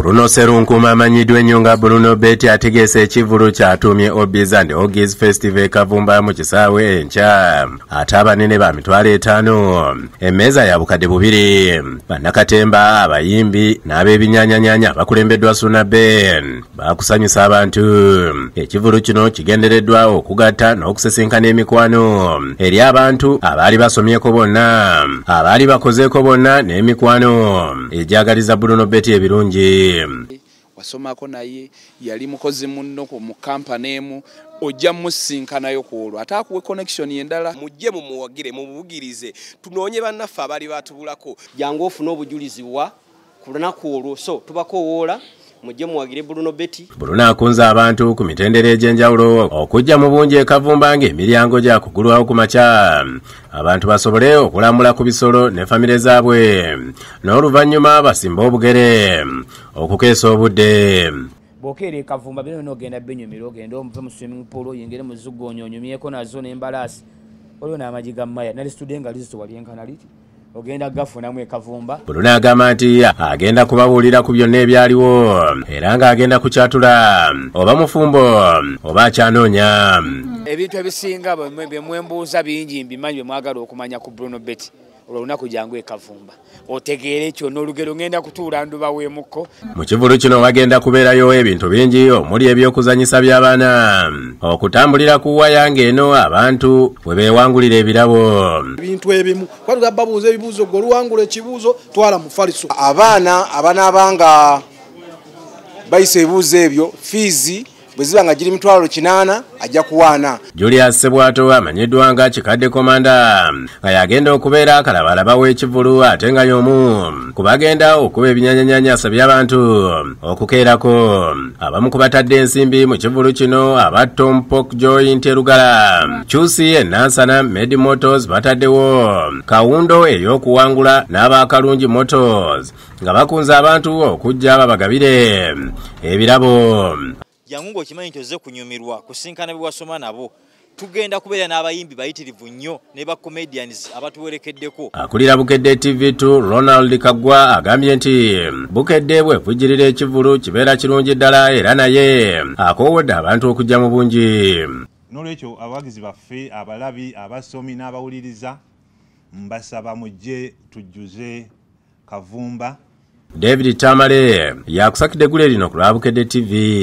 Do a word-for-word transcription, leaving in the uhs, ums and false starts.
Bruno Serunkuma amanyiddwa ennyo nga Bruno Betty ategeeza ekivvulu ky'atuumye Obiz and Ogies Festival Kavumba mu kisaawe enkya. Ate abanene ba mitwalo etaano, emmeeza ya bukadde bubiri, bannakatemba, abayimbi n'ab'ebinyaanyanyanya abakulembeddwa Suna Ben baakusanyusa abantu. Ekivvulu kino kigendereddwa okugatta n'okusisinkana emikwano eri abantu abaali basomyeko bonna, abaali bakozeeko bonna n'emikwano egyagaliza Bruno Betty ebirungi. Wasomako naye yali mukozi munno mu kampani emu ojja musinkanayo kwolwo ate akuwe connection yendala mujje mu muwagire mu bubugirize tunoonye bannaffe abali batubulako jangu ofuna obujulizi wa kulanaku olwo so tubakowoola mujje muwagire Bruno Betty. Bruno akunza abantu ku mitendera egy'enjawulo okujja mu bungi e Kavumba ng'emiryango gya kugulwawo ku makya, abantu basobole okulamula ku bisolo ne famire zaabwe n'oluvannyuma basimba obugere okukeesa obudde. Bokere e Kavumba bino n'ogenda benyumira ogenda omuve mu swimming pool oyingire mu zuggonyo onyumyeko nazo n'embalaasi olwo n'amajiga maya nali student nga lizo walyenkana liti ogenda gafunamu e Kavumba. Bruno agamba nti agenda kubabuulira ku byonna ebyaliwo era ng'agenda kukyatula oba mufumbo oba akyanoonya. Ebintu ebisinga bye mwembuuza bingi mbimanyi bye mwagala okumanya ku Bruno Betty olunaku jangu e Kavumba otegeere ekyo n'olugero ngenda kutuula nduba weemuko. Mu kivvulu kino wagenda kubeerayo ebintu bingi omuli ebyokuzanyisa by'abaana, okutambulira ku waya ng'eno abantu bwe beewangulira ebirabo. Ebintu ebimu kwatuga babuuza ebibuuzo gwe oluwangula ekibuuzo twala mu faliso. Abaana abanaabanga bayisa ebibuuzo ebyo fiizi bwe ziba nga giri mitwalo kinaana ajja kuwaana. Julius Sebwato amanyiddwa nga Kikadde Komanda nga yagenda okubeera akalabalaba w'ekivvulu ate nga y'omu ku bagenda okuba ebinyaanyanya asabye abantu okukeerako. Abamu ku batadde ensimbi mu kivvulu kino aba Tom Pok Joy Nterugala, Kyusi e Nansana Medi Motors bataddewo kawundo ey'okuwangula n'Abakalungi Motors nga bakunze abantu okujja babagabire ebirabo. Jangu ng'okimanyi nti ozze kunyumirwa kusinkana biwasoma nabo tugenda kubeera n'abayimbi bayitirivu nnyo ne ba comedians abatuwerekeddeko. Akulira Bukedde T V two Ronald Kagwa agambye nti Bukedde bwevujjirira ekivvulu kibeera kirungi ddala era naye akoowodde abantu okujja mu bungi. N'olwekyo abawagizi baffe abalabi abasomi n'abawuliriza mbasaba mujje tujjuze Kavumba. David Tamale yakusakidde gule lino ku lwa Bukedde T V.